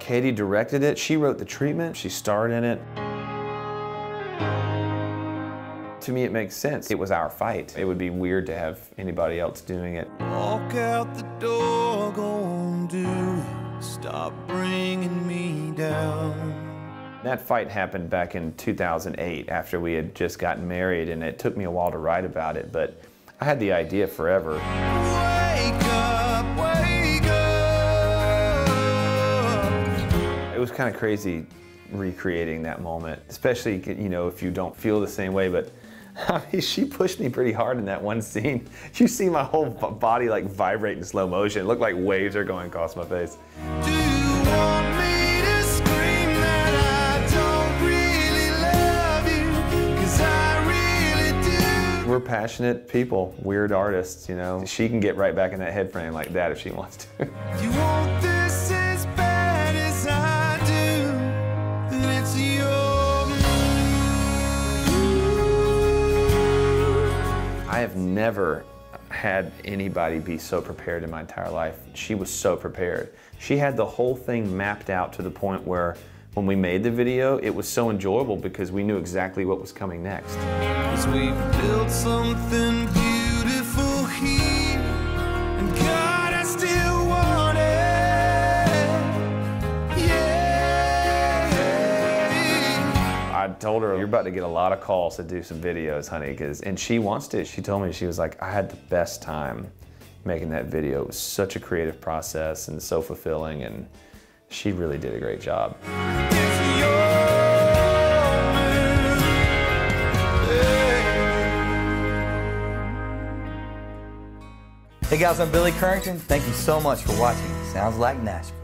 Katie directed it. She wrote the treatment. She starred in it. To me, it makes sense. It was our fight. It would be weird to have anybody else doing it. Walk out the door, go on, do it. Stop bringing me down. That fight happened back in 2008 after we had just gotten married, and it took me a while to write about it, but I had the idea forever. Wake up, wake up. It was kind of crazy recreating that moment, especially, you know, if you don't feel the same way, but I mean, she pushed me pretty hard in that one scene. You see my whole body like vibrate in slow motion. It looked like waves are going across my face. Do you want me to scream that I don't really love you? 'Cause I really do. We're passionate people, weird artists, you know. She can get right back in that head frame like that if she wants to. You want this as bad as I do, then it's your. I have never had anybody be so prepared in my entire life. She was so prepared. She had the whole thing mapped out to the point where when we made the video, it was so enjoyable because we knew exactly what was coming next. 'Cause we built something beautiful here, and God, I still want it. Yeah. I told her, you're about to get a lot of calls to do some videos, honey, and she wants to. She told me, she was like, I had the best time making that video. It was such a creative process and so fulfilling, and she really did a great job. It's your man. Hey guys, I'm Billy Currington. Thank you so much for watching Sounds Like Nashville.